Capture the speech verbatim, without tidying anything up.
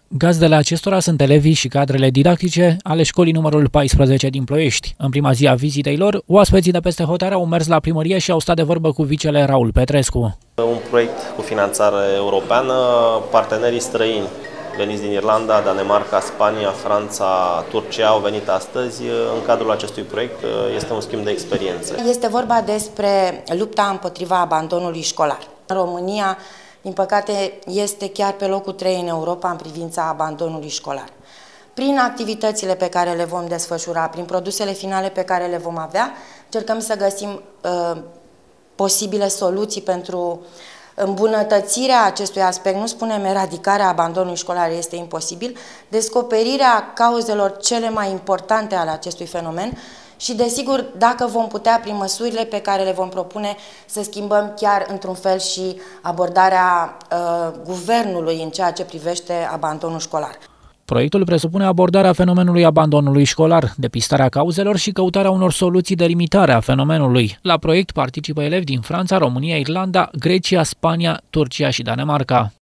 Gazdele acestora sunt elevii și cadrele didactice ale școlii numărul paisprezece din Ploiești. În prima zi a vizitei lor, oaspeții de peste hotare au mers la primărie și au stat de vorbă cu vicele Raul Petrescu. Un proiect cu finanțare europeană, partenerii străini veniți din Irlanda, Danemarca, Spania, Franța, Turcia au venit astăzi. În cadrul acestui proiect este un schimb de experiențe. Este vorba despre lupta împotriva abandonului școlar. În România, din păcate, este chiar pe locul trei în Europa în privința abandonului școlar. Prin activitățile pe care le vom desfășura, prin produsele finale pe care le vom avea, încercăm să găsim uh, posibile soluții pentru îmbunătățirea acestui aspect. Nu spunem eradicarea abandonului școlar, este imposibil, descoperirea cauzelor cele mai importante ale acestui fenomen și, desigur, dacă vom putea, prin măsurile pe care le vom propune, să schimbăm chiar într-un fel și abordarea uh, guvernului în ceea ce privește abandonul școlar. Proiectul presupune abordarea fenomenului abandonului școlar, depistarea cauzelor și căutarea unor soluții de limitare a fenomenului. La proiect participă elevi din Franța, România, Irlanda, Grecia, Spania, Turcia și Danemarca.